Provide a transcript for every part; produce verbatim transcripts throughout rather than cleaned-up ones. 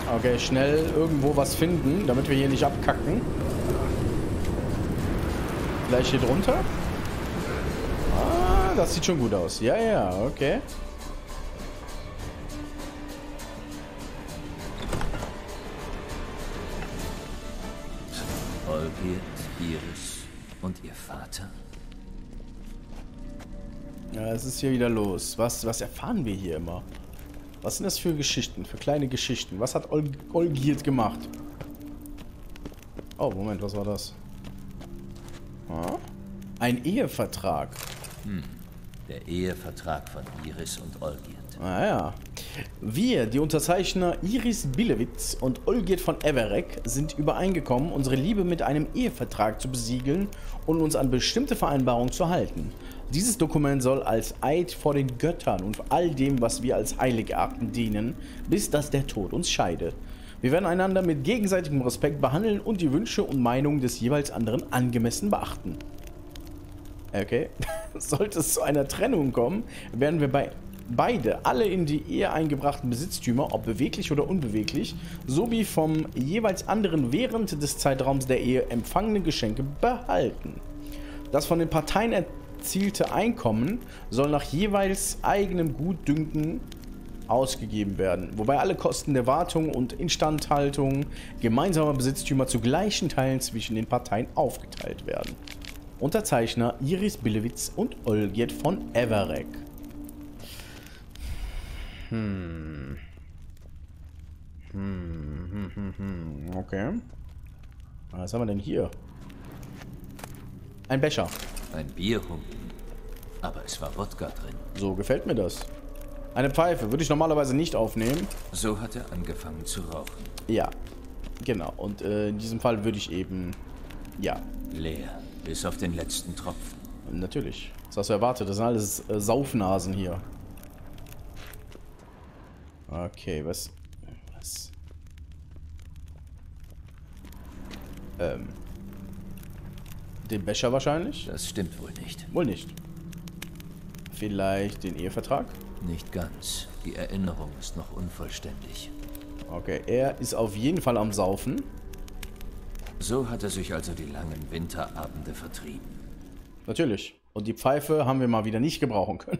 Okay, schnell irgendwo was finden, damit wir hier nicht abkacken. Gleich hier drunter. Ah, das sieht schon gut aus. Ja, ja, okay. Olgierd, Iris und ihr Vater? Ja, es ist hier wieder los. Was, was erfahren wir hier immer? Was sind das für Geschichten, für kleine Geschichten? Was hat Ol Olgierd gemacht? Oh, Moment, was war das? Ah? Ein Ehevertrag. Hm. Der Ehevertrag von Iris und Olgierd. Ah ja. Wir, die Unterzeichner Iris Billewitz und Olgierd von Everec, sind übereingekommen, unsere Liebe mit einem Ehevertrag zu besiegeln und uns an bestimmte Vereinbarungen zu halten. Dieses Dokument soll als Eid vor den Göttern und all dem, was wir als heilig erachten, dienen, bis dass der Tod uns scheidet. Wir werden einander mit gegenseitigem Respekt behandeln und die Wünsche und Meinungen des jeweils anderen angemessen beachten. Okay. Sollte es zu einer Trennung kommen, werden wir bei beide alle in die Ehe eingebrachten Besitztümer, ob beweglich oder unbeweglich, sowie vom jeweils anderen während des Zeitraums der Ehe empfangene Geschenke behalten. Das von den Parteien erzielte Einkommen soll nach jeweils eigenem Gutdünken ausgegeben werden, wobei alle Kosten der Wartung und Instandhaltung gemeinsamer Besitztümer zu gleichen Teilen zwischen den Parteien aufgeteilt werden. Unterzeichner Iris Billewitz und Olgierd von Everec. Hm. Hm, hm, hm, hm. Okay. Was haben wir denn hier? Ein Becher. Ein Bierhumpen. Aber es war Wodka drin. So gefällt mir das. Eine Pfeife würde ich normalerweise nicht aufnehmen. So hat er angefangen zu rauchen. Ja, genau. Und äh, in diesem Fall würde ich eben, ja. Leer, bis auf den letzten Tropfen. Natürlich. Was hast du erwartet? Das sind alles äh, Saufnasen hier. Okay, was? Was? Ähm. Den Becher wahrscheinlich? Das stimmt wohl nicht. Wohl nicht. Vielleicht den Ehevertrag? Nicht ganz. Die Erinnerung ist noch unvollständig. Okay, er ist auf jeden Fall am Saufen. So hat er sich also die langen Winterabende vertrieben. Natürlich. Und die Pfeife haben wir mal wieder nicht gebrauchen können.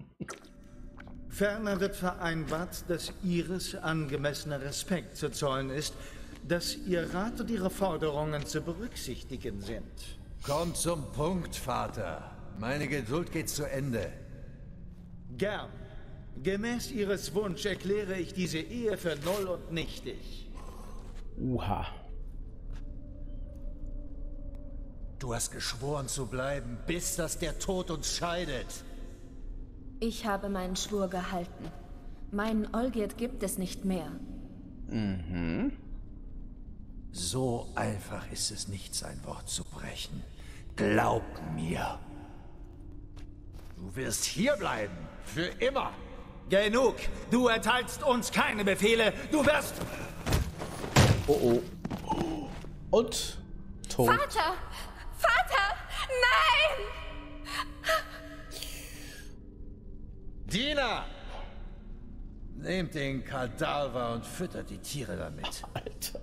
Ferner wird vereinbart, dass Iris angemessener Respekt zu zollen ist, dass ihr Rat und ihre Forderungen zu berücksichtigen sind. Komm zum Punkt, Vater. Meine Geduld geht zu Ende. Gern. Gemäß Ihres Wunsch erkläre ich diese Ehe für null und nichtig. Uha. Du hast geschworen zu bleiben, bis dass der Tod uns scheidet. Ich habe meinen Schwur gehalten. Meinen Olgierd gibt es nicht mehr. Mhm. So einfach ist es nicht, sein Wort zu brechen. Glaub mir. Du wirst hier bleiben. Für immer. Genug. Du erteilst uns keine Befehle. Du wirst... Oh oh. Und tot. Vater! Vater! Nein! Diener! Nehmt den Kadaver und füttert die Tiere damit. Alter.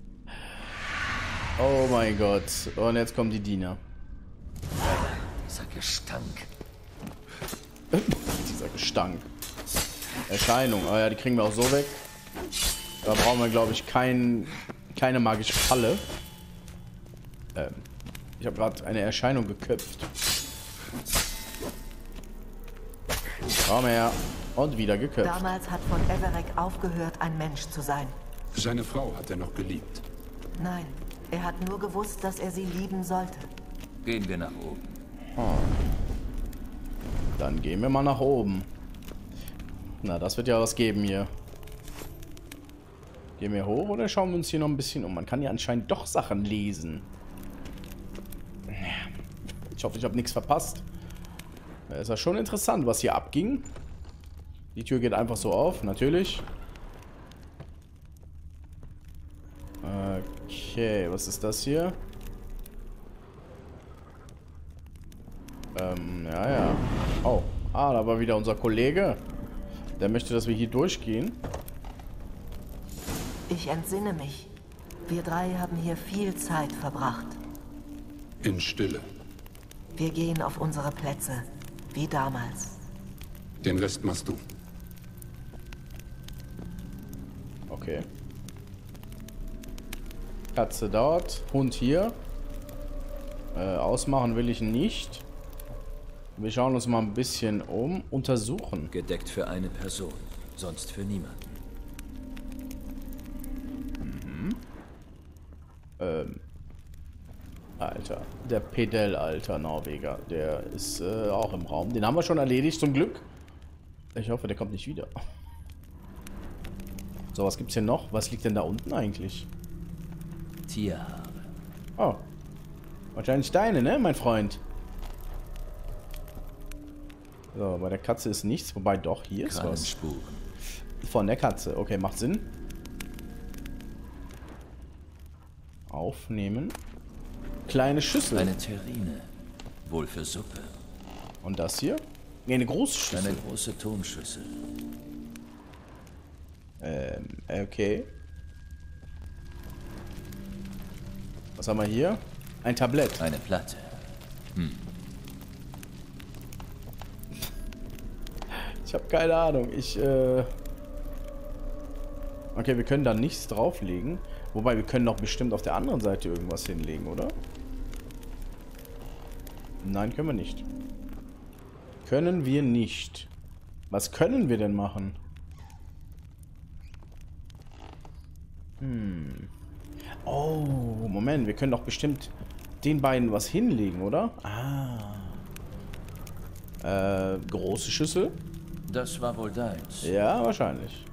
Oh mein Gott. Und jetzt kommen die Diener. Dieser Gestank. Dieser Gestank. Erscheinung. Oh ja, die kriegen wir auch so weg. Da brauchen wir, glaube ich, kein, keine magische Falle. Ähm, ich habe gerade eine Erscheinung geköpft. Komm her. Und wieder geköpft. Damals hat von Everec aufgehört, ein Mensch zu sein. Seine Frau hat er noch geliebt. Nein, er hat nur gewusst, dass er sie lieben sollte. Gehen wir nach oben. Hm. Dann gehen wir mal nach oben. Na, das wird ja was geben hier. Gehen wir hoch oder schauen wir uns hier noch ein bisschen um? Man kann ja anscheinend doch Sachen lesen. Ich hoffe, ich habe nichts verpasst. Da ist ja schon interessant, was hier abging. Die Tür geht einfach so auf, natürlich. Okay, was ist das hier? Ähm, ja, ja. Oh, ah, da war wieder unser Kollege. Der möchte, dass wir hier durchgehen. Ich entsinne mich. Wir drei haben hier viel Zeit verbracht. In Stille. Wir gehen auf unsere Plätze, wie damals. Den Rest machst du. Okay. Katze dort, Hund hier. Äh, ausmachen will ich nicht. Wir schauen uns mal ein bisschen um. Untersuchen. Gedeckt für eine Person, sonst für niemanden. Mhm. Ähm. Alter. Der Pedell, alter Norweger. Der ist äh, auch im Raum. Den haben wir schon erledigt, zum Glück. Ich hoffe, der kommt nicht wieder. So, was gibt's hier noch? Was liegt denn da unten eigentlich? Tierhaare. Oh. Wahrscheinlich deine, ne, mein Freund? So, bei der Katze ist nichts. Wobei doch, hier ist was. Spuren. Von der Katze. Okay, macht Sinn. Aufnehmen. Kleine Schüssel. Eine Terrine. Wohl für Suppe. Und das hier? Ne, eine große Schüssel. Eine große Tonschüssel. Ähm, okay. Was haben wir hier? Ein Tablett. Eine Platte. Hm. Ich habe keine Ahnung. Ich, äh... Okay, wir können da nichts drauflegen. Wobei, wir können doch bestimmt auf der anderen Seite irgendwas hinlegen, oder? Nein, können wir nicht. Können wir nicht. Was können wir denn machen? Hm. Oh, Moment. Wir können doch bestimmt den beiden was hinlegen, oder? Ah. Äh, große Schüssel. Das war wohl deins. Ja, wahrscheinlich.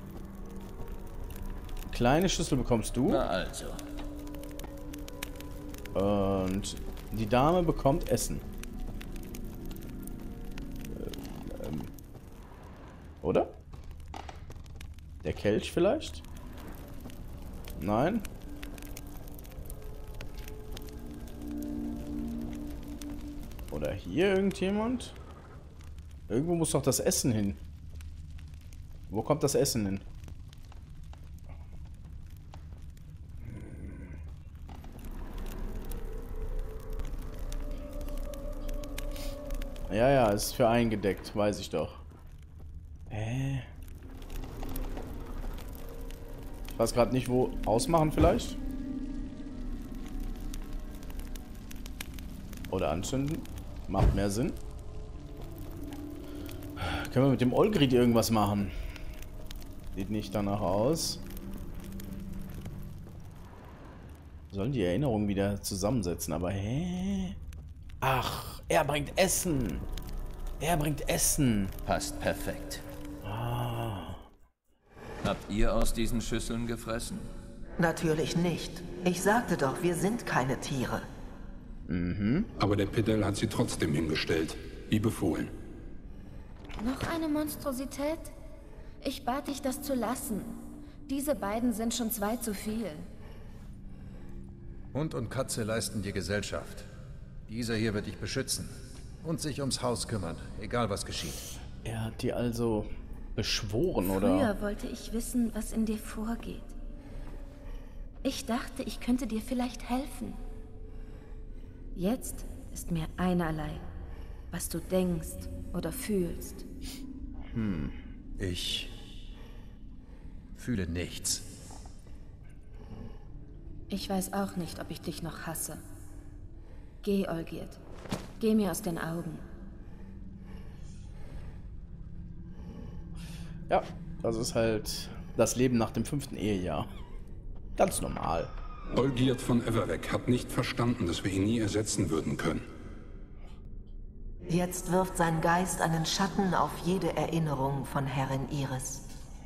Kleine Schüssel bekommst du. Na also. Und die Dame bekommt Essen. Ähm, oder? Der Kelch vielleicht? Nein? Oder hier irgendjemand? Irgendwo muss doch das Essen hin. Wo kommt das Essen hin? Ja, ja, ist für eingedeckt, weiß ich doch. Hä? Ich weiß gerade nicht, wo. Ausmachen vielleicht? Oder anzünden? Macht mehr Sinn. Können wir mit dem Olgrid irgendwas machen? Sieht nicht danach aus. Sollen die Erinnerungen wieder zusammensetzen, aber hä? Ach, er bringt Essen. Er bringt Essen. Passt perfekt. Ah. Habt ihr aus diesen Schüsseln gefressen? Natürlich nicht. Ich sagte doch, wir sind keine Tiere. Mhm. Aber der Pedell hat sie trotzdem hingestellt. Wie befohlen. Noch eine Monstrosität? Ich bat dich, das zu lassen. Diese beiden sind schon zwei zu viel. Hund und Katze leisten dir Gesellschaft. Dieser hier wird dich beschützen und sich ums Haus kümmern, egal was geschieht. Er hat die also beschworen, oder? Früher wollte ich wissen, was in dir vorgeht. Ich dachte, ich könnte dir vielleicht helfen. Jetzt ist mir einerlei, was du denkst oder fühlst. Hm. Ich fühle nichts. Ich weiß auch nicht, ob ich dich noch hasse. Geh, Olgierd. Geh mir aus den Augen. Ja, das ist halt das Leben nach dem fünften Ehejahr. Ganz normal. Olgierd von Everec hat nicht verstanden, dass wir ihn nie ersetzen würden können. Jetzt wirft sein Geist einen Schatten auf jede Erinnerung von Herrin Iris.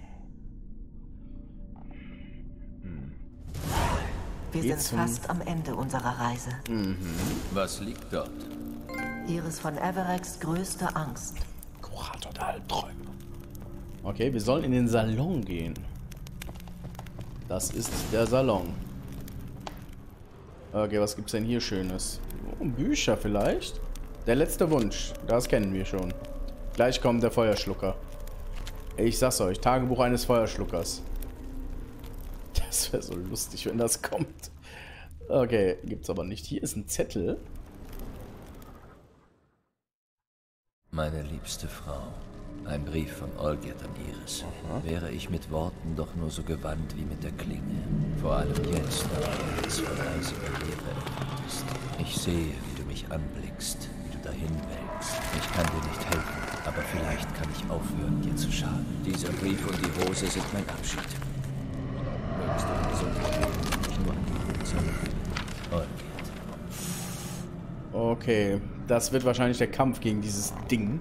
Wir Geht sind zum- fast am Ende unserer Reise. Mhm. Was liegt dort? Iris von Everecs größte Angst. Kurator der Albträume. Okay, wir sollen in den Salon gehen. Das ist der Salon. Okay, was gibt's denn hier Schönes? Oh, Bücher vielleicht? Der letzte Wunsch. Das kennen wir schon. Gleich kommt der Feuerschlucker. Ich sag's euch, Tagebuch eines Feuerschluckers. Das wäre so lustig, wenn das kommt. Okay, gibt's aber nicht. Hier ist ein Zettel. Meine liebste Frau, ein Brief von Olgierd an Iris. Aha. Wäre ich mit Worten doch nur so gewandt wie mit der Klinge. Vor allem jetzt, da alles von eisiger Leere erfüllt ist. Ich sehe, wie du mich anblickst, wie du dahin welkst. Ich kann dir nicht helfen, aber vielleicht kann ich aufhören, dir zu schaden. Dieser Brief und die Rose sind mein Abschied. Mögest du gesund leben, nicht nur an die Rose. Olgierd. Okay, das wird wahrscheinlich der Kampf gegen dieses Ding.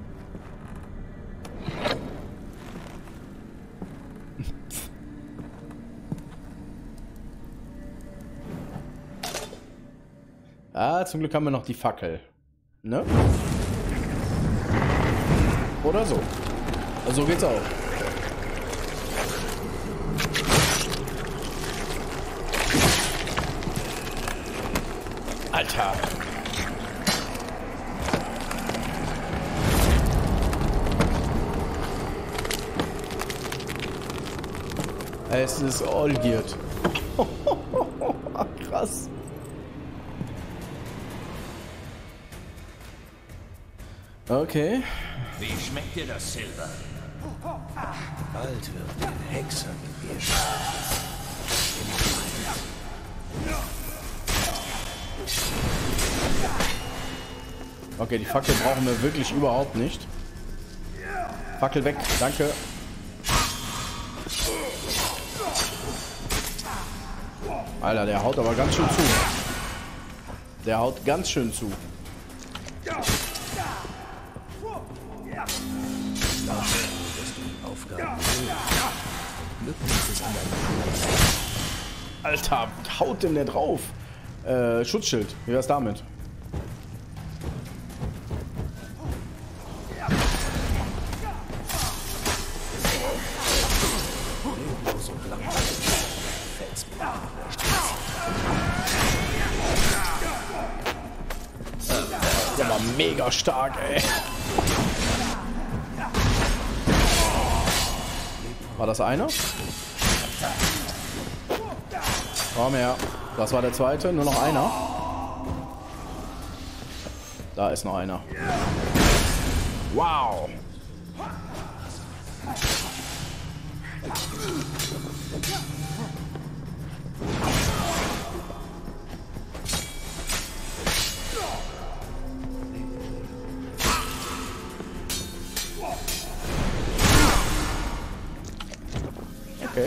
Ah, zum Glück haben wir noch die Fackel. Ne? Oder so. So geht's auch. Alter. Es ist Olgierd. Krass. Okay. Wie schmeckt dir das, Silber? Bald wird den Hexer mit mir Okay, die Fackel brauchen wir wirklich überhaupt nicht. Fackel weg, danke. Alter, der haut aber ganz schön zu. Der haut ganz schön zu. Alter, haut denn der drauf? Äh, Schutzschild. Wie wär's damit? Der war mega stark, ey. War das einer? Komm her. Das war der zweite. Nur noch einer. Da ist noch einer. Wow. Okay.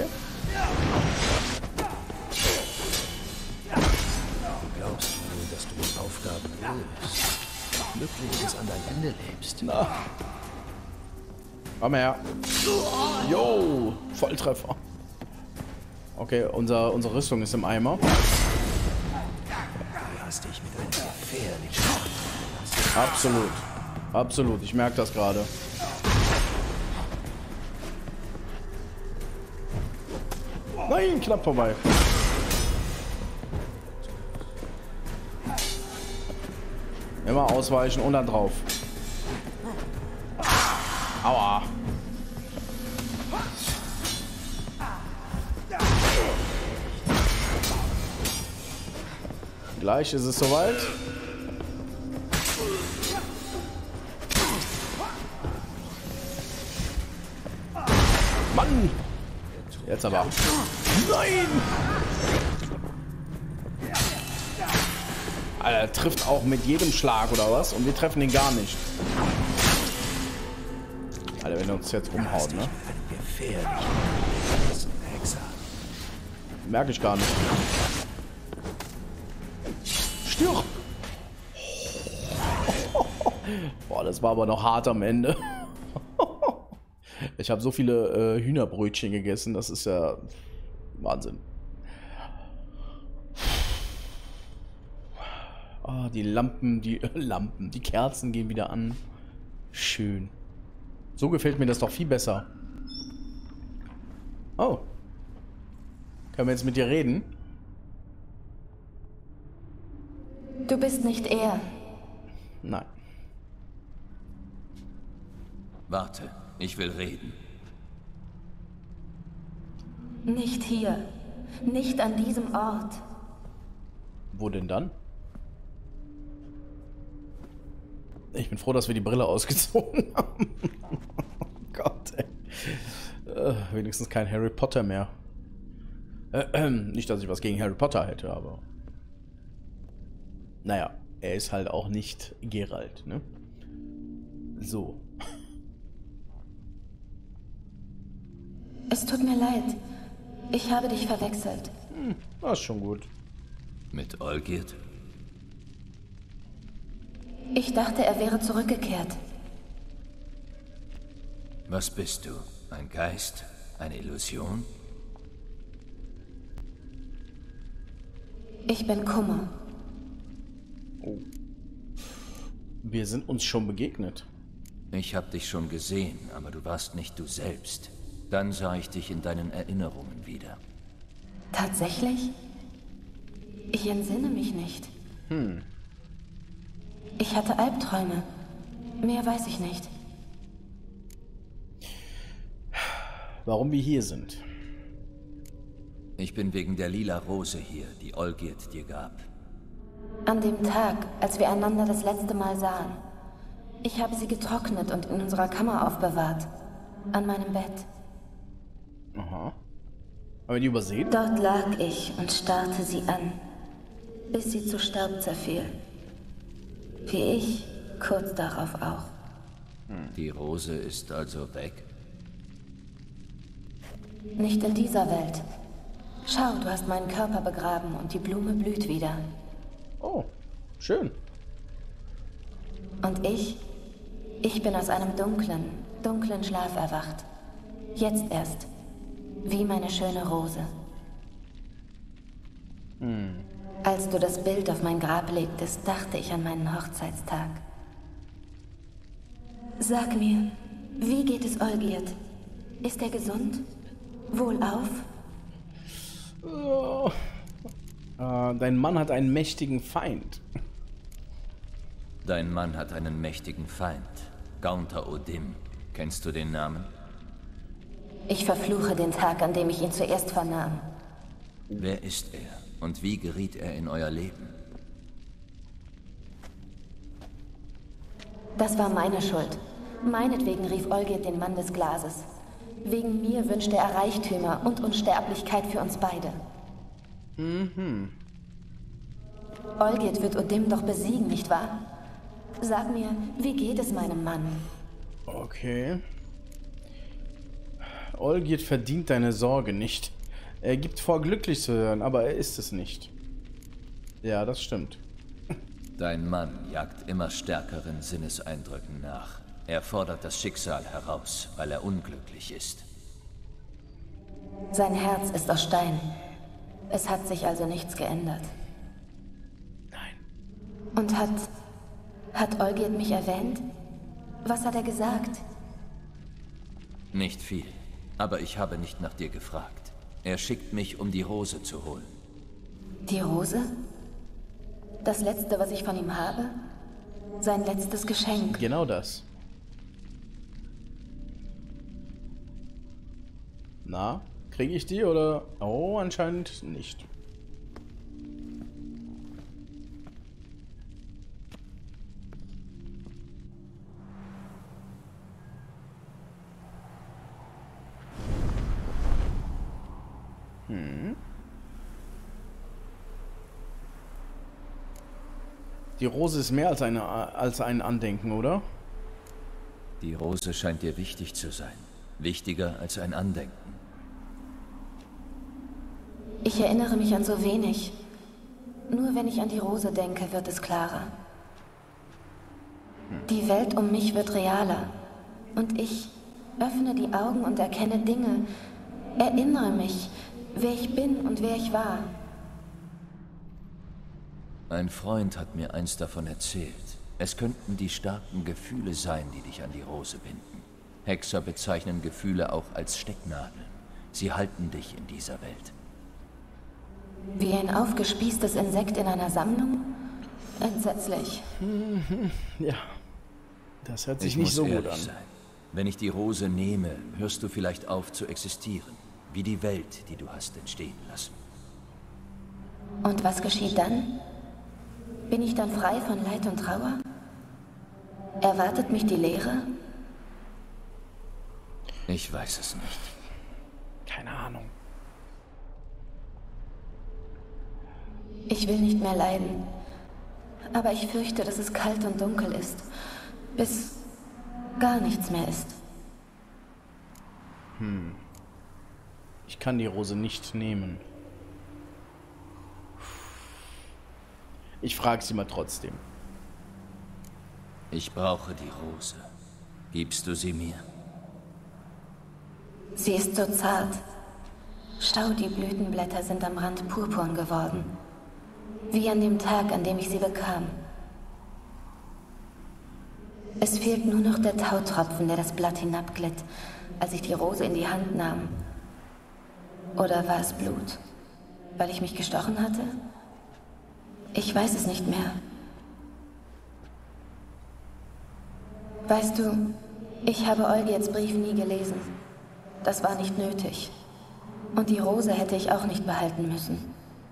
Glaubst du, dass du die Aufgaben löst? Glücklich bis an dein Ende lebst? Na. Komm her. Jo, Volltreffer. Okay, unser, unsere Rüstung ist im Eimer. Du hast dich mit einem gefährlichen Absolut. Absolut, ich merke das gerade. Nein, knapp vorbei. Immer ausweichen und dann drauf. Aua. Gleich ist es soweit. Mann! Jetzt aber. Nein! Alter, er trifft auch mit jedem Schlag, oder was? Und wir treffen ihn gar nicht. Alter, wenn er uns jetzt umhaut, ne? Merke ich gar nicht. Stirb! Boah, das war aber noch hart am Ende. Ich habe so viele äh, Hühnerbrötchen gegessen, das ist ja Wahnsinn. Ah, die Lampen, die äh, Lampen, die Kerzen gehen wieder an. Schön. So gefällt mir das doch viel besser. Oh. Können wir jetzt mit dir reden? Du bist nicht er. Nein. Warte, ich will reden. Nicht hier. Nicht an diesem Ort. Wo denn dann? Ich bin froh, dass wir die Brille ausgezogen haben. Oh Gott, ey. Äh, wenigstens kein Harry Potter mehr. Äh, äh, nicht, dass ich was gegen Harry Potter hätte, aber... Naja, er ist halt auch nicht Geralt, ne? So. Es tut mir leid. Ich habe dich verwechselt. Hm, das ist schon gut. Mit Olgierd? Ich dachte, er wäre zurückgekehrt. Was bist du? Ein Geist? Eine Illusion? Ich bin Kummer. Oh. Wir sind uns schon begegnet. Ich habe dich schon gesehen, aber du warst nicht du selbst. Dann sah ich dich in deinen Erinnerungen wieder. Tatsächlich? Ich entsinne mich nicht. Hm. Ich hatte Albträume. Mehr weiß ich nicht. Warum wir hier sind. Ich bin wegen der lila Rose hier, die Olgierd dir gab. An dem Tag, als wir einander das letzte Mal sahen. Ich habe sie getrocknet und in unserer Kammer aufbewahrt. An meinem Bett. Aha. Haben wir die übersehen? Dort lag ich und starrte sie an, bis sie zu Staub zerfiel. Wie ich kurz darauf auch. Die Rose ist also weg? Nicht in dieser Welt. Schau, du hast meinen Körper begraben und die Blume blüht wieder. Oh, schön. Und ich? Ich bin aus einem dunklen, dunklen Schlaf erwacht. Jetzt erst. Wie meine schöne Rose. Hm. Als du das Bild auf mein Grab legtest, dachte ich an meinen Hochzeitstag. Sag mir, wie geht es Olgierd? Ist er gesund? Wohlauf? Oh. Äh, dein Mann hat einen mächtigen Feind. Dein Mann hat einen mächtigen Feind. Gaunter O'Dim. Kennst du den Namen? Ich verfluche den Tag, an dem ich ihn zuerst vernahm. Wer ist er und wie geriet er in euer Leben? Das war meine Schuld. Meinetwegen rief Olgierd den Mann des Glases. Wegen mir wünschte er Reichtümer und Unsterblichkeit für uns beide. Mhm. Olgierd wird O'Dim doch besiegen, nicht wahr? Sag mir, wie geht es meinem Mann? Okay. Olgierd verdient deine Sorge nicht. Er gibt vor, glücklich zu sein, aber er ist es nicht. Ja, das stimmt. Dein Mann jagt immer stärkeren Sinneseindrücken nach. Er fordert das Schicksal heraus, weil er unglücklich ist. Sein Herz ist aus Stein. Es hat sich also nichts geändert. Nein. Und hat... hat Olgierd mich erwähnt? Was hat er gesagt? Nicht viel, aber ich habe nicht nach dir gefragt. Er schickt mich, um die Rose zu holen. Die Rose? Das Letzte, was ich von ihm habe? Sein letztes Geschenk. Genau das. Na, kriege ich die oder... Oh, anscheinend nicht. Hm. Die Rose ist mehr als, eine, als ein Andenken, oder? Die Rose scheint dir wichtig zu sein. Wichtiger als ein Andenken. Ich erinnere mich an so wenig. Nur wenn ich an die Rose denke, wird es klarer. Die Welt um mich wird realer. Und ich öffne die Augen und erkenne Dinge. Erinnere mich, wer ich bin und wer ich war. Ein Freund hat mir einst davon erzählt. Es könnten die starken Gefühle sein, die dich an die Rose binden. Hexer bezeichnen Gefühle auch als Stecknadeln. Sie halten dich in dieser Welt. Wie ein aufgespießtes Insekt in einer Sammlung? Entsetzlich. Ja, das hört sich Ich nicht muss so gut ehrlich an. sein. Wenn ich die Rose nehme, hörst du vielleicht auf zu existieren. Wie die Welt, die du hast entstehen lassen. Und was geschieht dann? Bin ich dann frei von Leid und Trauer? Erwartet mich die Leere? Ich weiß es nicht. Keine Ahnung. Ich will nicht mehr leiden. Aber ich fürchte, dass es kalt und dunkel ist. Bis gar nichts mehr ist. Hm. Ich kann die Rose nicht nehmen. Ich frage sie mal trotzdem. Ich brauche die Rose. Gibst du sie mir? Sie ist so zart. Schau, die Blütenblätter sind am Rand purpurn geworden. Wie an dem Tag, an dem ich sie bekam. Es fehlt nur noch der Tautropfen, der das Blatt hinabglitt, als ich die Rose in die Hand nahm. Oder war es Blut, weil ich mich gestochen hatte? Ich weiß es nicht mehr. Weißt du, ich habe Olgierds Brief nie gelesen. Das war nicht nötig. Und die Rose hätte ich auch nicht behalten müssen.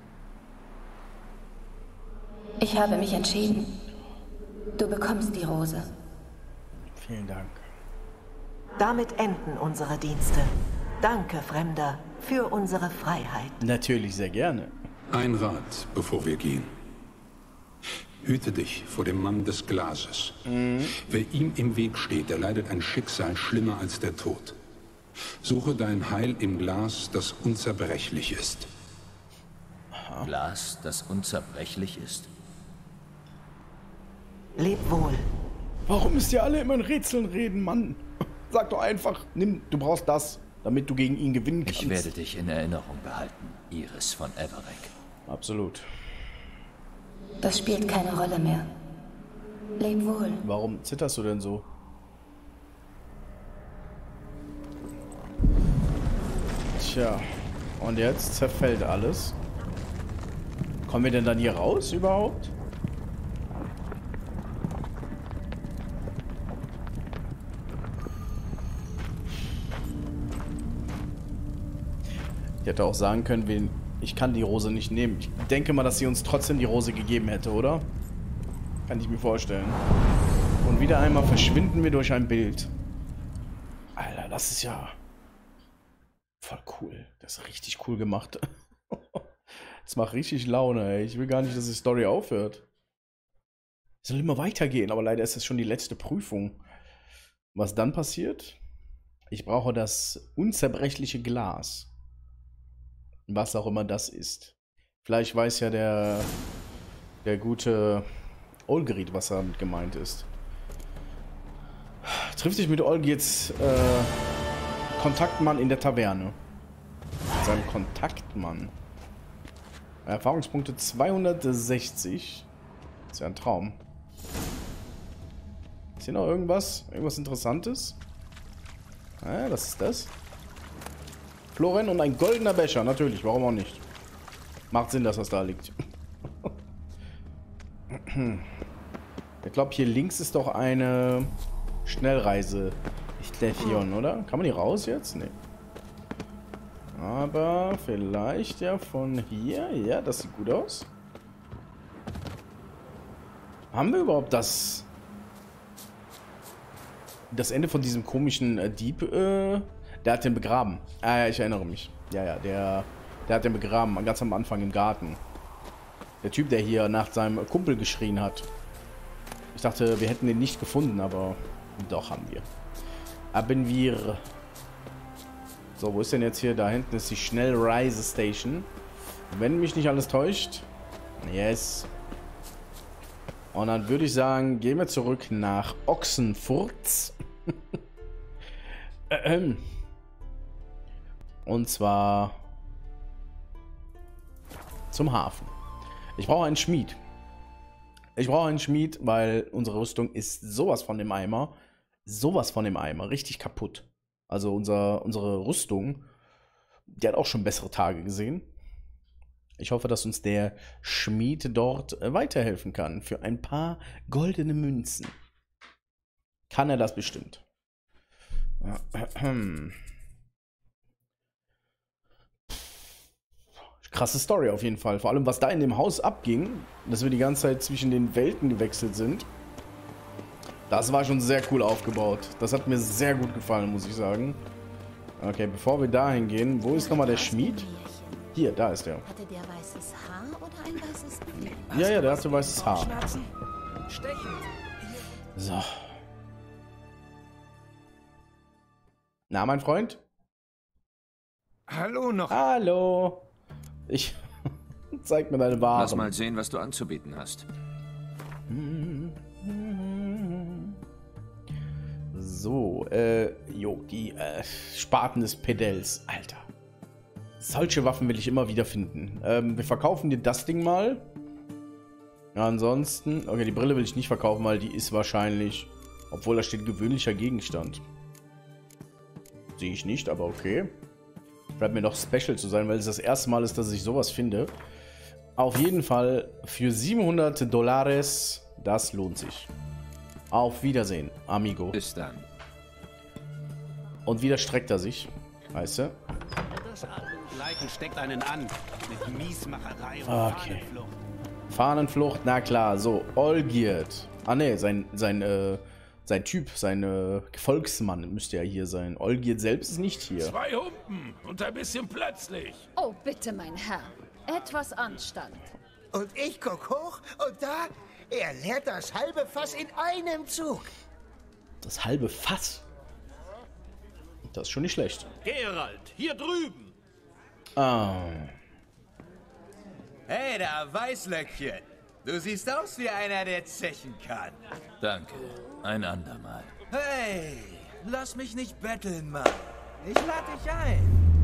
Ich habe mich entschieden. Du bekommst die Rose. Vielen Dank. Damit enden unsere Dienste. Danke, Fremder, für unsere Freiheit. Natürlich, sehr gerne. Ein Rat, bevor wir gehen. Hüte dich vor dem Mann des Glases. Mhm. Wer ihm im Weg steht, der leidet ein Schicksal schlimmer als der Tod. Suche dein Heil im Glas, das unzerbrechlich ist. Aha. Glas, das unzerbrechlich ist? Leb wohl. Warum müsst ihr alle immer in Rätseln reden, Mann? Sag doch einfach, nimm, du brauchst das, damit du gegen ihn gewinnen kannst. Ich werde dich in Erinnerung behalten, Iris von Everec. Absolut. Das spielt keine Rolle mehr. Leb wohl. Warum zitterst du denn so? Tja, und jetzt zerfällt alles. Kommen wir denn dann hier raus überhaupt? Ich hätte auch sagen können, wen, ich kann die Rose nicht nehmen. Ich denke mal, dass sie uns trotzdem die Rose gegeben hätte, oder? Kann ich mir vorstellen. Und wieder einmal verschwinden wir durch ein Bild. Alter, das ist ja voll cool. Das ist richtig cool gemacht. Das macht richtig Laune, ey. Ich will gar nicht, dass die Story aufhört. Es soll immer weitergehen, aber leider ist das schon die letzte Prüfung. Was dann passiert? Ich brauche das unzerbrechliche Glas. Was auch immer das ist. Vielleicht weiß ja der, der gute Olgierd, was damit gemeint ist. Trifft sich mit Olgierds äh, Kontaktmann in der Taverne. Mit seinem Kontaktmann. Erfahrungspunkte zweihundertsechzig. Ist ja ein Traum. Ist hier noch irgendwas? Irgendwas Interessantes? Ah, was ist das? Floren und ein goldener Becher. Natürlich, warum auch nicht? Macht Sinn, dass das da liegt. Ich glaube, hier links ist doch eine Schnellreise-Station, oder? Kann man hier raus jetzt? Nee. Aber vielleicht ja von hier. Ja, das sieht gut aus. Haben wir überhaupt das... Das Ende von diesem komischen äh, Dieb... Äh, der hat den begraben. Ah ja, ich erinnere mich. Ja, ja, der, der hat den begraben. Ganz am Anfang im Garten. Der Typ, der hier nach seinem Kumpel geschrien hat. Ich dachte, wir hätten den nicht gefunden, aber doch haben wir. Haben wir... So, wo ist denn jetzt hier? Da hinten ist die Schnellreise-Station. Wenn mich nicht alles täuscht. Yes. Und dann würde ich sagen, gehen wir zurück nach Ochsenfurz. ähm. Und zwar zum Hafen. Ich brauche einen Schmied. Ich brauche einen Schmied, weil unsere Rüstung ist sowas von dem Eimer. Sowas von dem Eimer. Richtig kaputt. Also unser, unsere Rüstung, die hat auch schon bessere Tage gesehen. Ich hoffe, dass uns der Schmied dort weiterhelfen kann. Für ein paar goldene Münzen. Kann er das bestimmt. Krasse Story auf jeden Fall. Vor allem, was da in dem Haus abging, dass wir die ganze Zeit zwischen den Welten gewechselt sind. Das war schon sehr cool aufgebaut. Das hat mir sehr gut gefallen, muss ich sagen. Okay, bevor wir dahin gehen, wo ist nochmal der Schmied? Hier, da ist der. Hatte der weißes Haar oder ein weißes Knie? Ja, ja, der hatte weißes Haar. So. Na, mein Freund? Hallo noch. Hallo. Ich zeig mir deine Waren. Lass mal sehen, was du anzubieten hast. So, äh, jo, die äh, Spaten des Pedells. Alter. Solche Waffen will ich immer wieder finden. Ähm, wir verkaufen dir das Ding mal. Ja, ansonsten... Okay, die Brille will ich nicht verkaufen, weil die ist wahrscheinlich... Obwohl da steht gewöhnlicher Gegenstand. Sehe ich nicht, aber okay. Bleibt mir noch special zu sein, weil es das erste Mal ist, dass ich sowas finde. Auf jeden Fall für siebenhundert Dollars, das lohnt sich. Auf Wiedersehen, amigo. Bis dann. Und wieder streckt er sich, weißt du? Das Gleichen steckt einen an. Mit Miesmacherei und Okay. Fahnenflucht. Fahnenflucht, na klar, so, Olgierd. Ah ne, sein, sein, äh, sein Typ, sein äh, Volksmann müsste ja hier sein. Olgierd selbst ist nicht hier. Zwei Humpen und ein bisschen plötzlich. Oh, bitte, mein Herr. Etwas Anstand. Und ich guck hoch und da, er leert das halbe Fass in einem Zug. Das halbe Fass? Das ist schon nicht schlecht. Geralt, hier drüben. Ah. Hey, da Weißlöckchen. Du siehst aus wie einer, der zechen kann. Danke. Ein andermal. Hey, lass mich nicht betteln, Mann. Ich lade dich ein.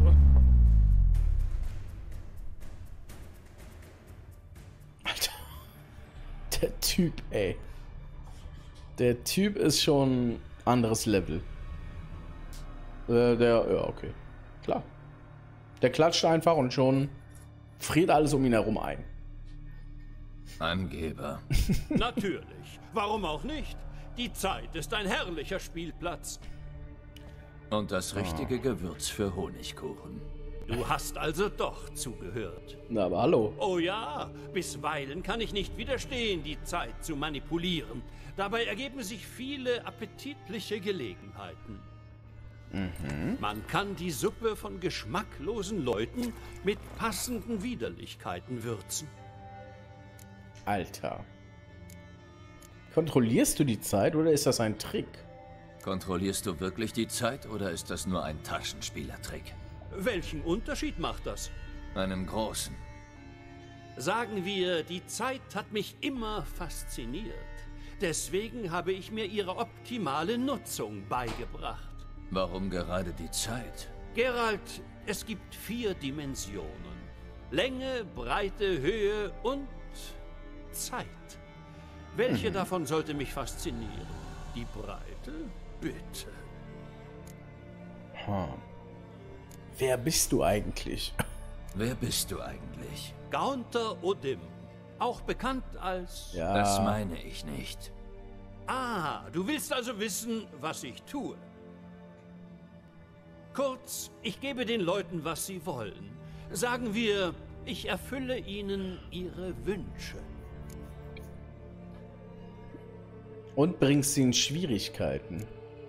Alter. Der Typ, ey. Der Typ ist schon anderes Level. Äh, der, ja, okay. Klar. Der klatscht einfach und schon friert alles um ihn herum ein. Angeber. Natürlich. Warum auch nicht? Die Zeit ist ein herrlicher Spielplatz. Und das richtige Gewürz für Honigkuchen. Du hast also doch zugehört. Na, aber hallo. Oh ja, bisweilen kann ich nicht widerstehen, die Zeit zu manipulieren. Dabei ergeben sich viele appetitliche Gelegenheiten. Mhm. Man kann die Suppe von geschmacklosen Leuten mit passenden Widerlichkeiten würzen. Alter. Kontrollierst du die Zeit oder ist das ein Trick? Kontrollierst du wirklich die Zeit oder ist das nur ein Taschenspielertrick? Welchen Unterschied macht das? Einen großen. Sagen wir, die Zeit hat mich immer fasziniert. Deswegen habe ich mir ihre optimale Nutzung beigebracht. Warum gerade die Zeit? Geralt, es gibt vier Dimensionen. Länge, Breite, Höhe und Zeit. Welche Mhm. davon sollte mich faszinieren? Die Breite? Bitte. Hm. Wer bist du eigentlich? Wer bist du eigentlich? Gaunter Odim. Auch bekannt als... Ja. Das meine ich nicht. Ah, du willst also wissen, was ich tue. Kurz, ich gebe den Leuten, was sie wollen. Sagen wir, ich erfülle ihnen ihre Wünsche. Und bringst sie in Schwierigkeiten.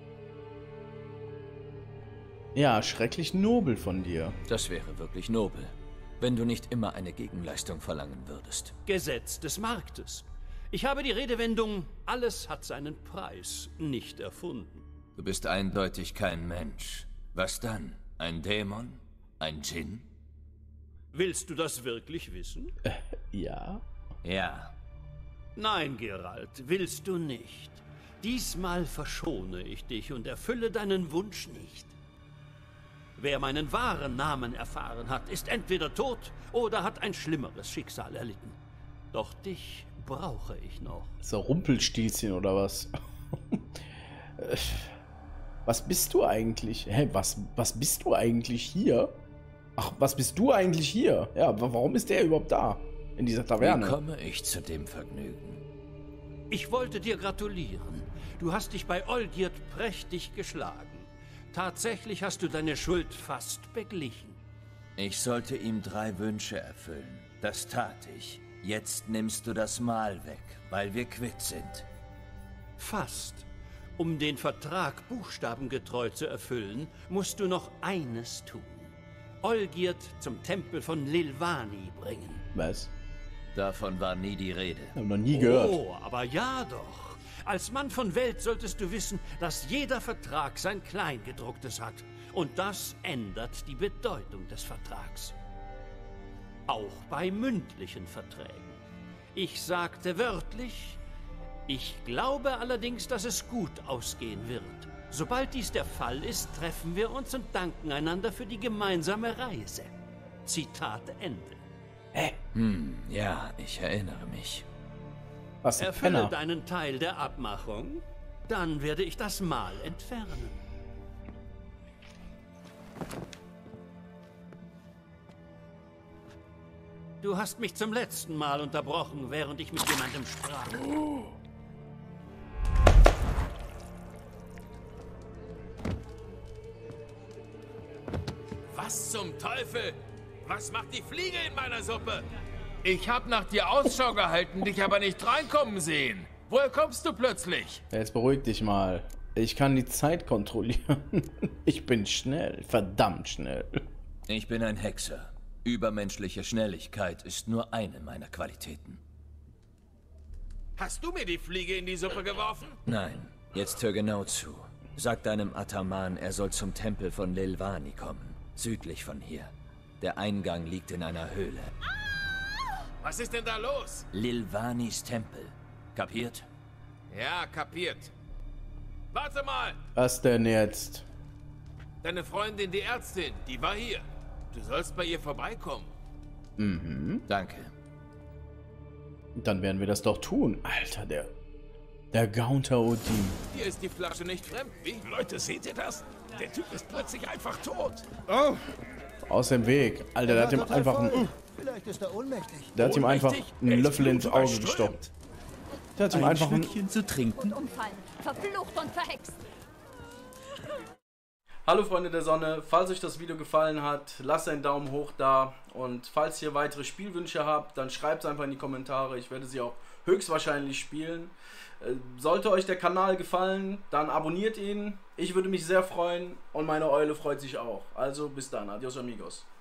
Ja, schrecklich nobel von dir. Das wäre wirklich nobel, wenn du nicht immer eine Gegenleistung verlangen würdest. Gesetz des Marktes. Ich habe die Redewendung, alles hat seinen Preis, nicht erfunden. Du bist eindeutig kein Mensch. Was dann? Ein Dämon? Ein Djinn? Willst du das wirklich wissen? Äh, ja. Ja. Nein, Geralt, willst du nicht. Diesmal verschone ich dich und erfülle deinen Wunsch nicht. Wer meinen wahren Namen erfahren hat, ist entweder tot oder hat ein schlimmeres Schicksal erlitten. Doch dich brauche ich noch. So Rumpelstilzchen oder was? Was bist du eigentlich? Hä, was, was bist du eigentlich hier? Ach, was bist du eigentlich hier? Ja, warum ist der überhaupt da? In dieser Taverne? Wie komme ich zu dem Vergnügen? Ich wollte dir gratulieren. Du hast dich bei Olgierd prächtig geschlagen. Tatsächlich hast du deine Schuld fast beglichen. Ich sollte ihm drei Wünsche erfüllen. Das tat ich. Jetzt nimmst du das Mal weg, weil wir quitt sind. Fast. Um den Vertrag buchstabengetreu zu erfüllen, musst du noch eines tun. Olgierd zum Tempel von Lilvani bringen. Was? Davon war nie die Rede. Hab noch nie gehört. Oh, aber ja doch. Als Mann von Welt solltest du wissen, dass jeder Vertrag sein Kleingedrucktes hat. Und das ändert die Bedeutung des Vertrags. Auch bei mündlichen Verträgen. Ich sagte wörtlich, ich glaube allerdings, dass es gut ausgehen wird. Sobald dies der Fall ist, treffen wir uns und danken einander für die gemeinsame Reise. Zitat Ende. Hä? Hm, ja, ich erinnere mich. Was ein Erfülle Penner. deinen Teil der Abmachung, dann werde ich das Mal entfernen. Du hast mich zum letzten Mal unterbrochen, während ich mit jemandem sprach. Was zum Teufel? Was macht die Fliege in meiner Suppe? Ich hab nach dir Ausschau gehalten, dich aber nicht reinkommen sehen. Woher kommst du plötzlich? Jetzt beruhig dich mal. Ich kann die Zeit kontrollieren. Ich bin schnell. Verdammt schnell. Ich bin ein Hexer. Übermenschliche Schnelligkeit ist nur eine meiner Qualitäten. Hast du mir die Fliege in die Suppe geworfen? Nein, jetzt hör genau zu. Sag deinem Ataman, er soll zum Tempel von Lilvani kommen. Südlich von hier. Der Eingang liegt in einer Höhle. Was ist denn da los? Lilvanis Tempel. Kapiert? Ja, kapiert. Warte mal! Was denn jetzt? Deine Freundin, die Ärztin, die war hier. Du sollst bei ihr vorbeikommen. Mhm. Danke. Dann werden wir das doch tun. Alter, der... Der Gaunter Odin. Hier ist die Flasche nicht fremd, wie? Leute, seht ihr das? Der Typ ist plötzlich einfach tot. Oh! Aus dem Weg. Alter, der hat ihm einfach ein... Vielleicht ist er ohnmächtig. Der hat ihm einfach einen Löffel ins Auge gestoppt. Der hat ihm ein einfach ein... Schlückchen zu trinken. Umfallen. Verflucht und verhext. Hallo Freunde der Sonne, falls euch das Video gefallen hat, lasst einen Daumen hoch da und falls ihr weitere Spielwünsche habt, dann schreibt es einfach in die Kommentare, ich werde sie auch höchstwahrscheinlich spielen. Sollte euch der Kanal gefallen, dann abonniert ihn, ich würde mich sehr freuen und meine Eule freut sich auch. Also bis dann, adios amigos.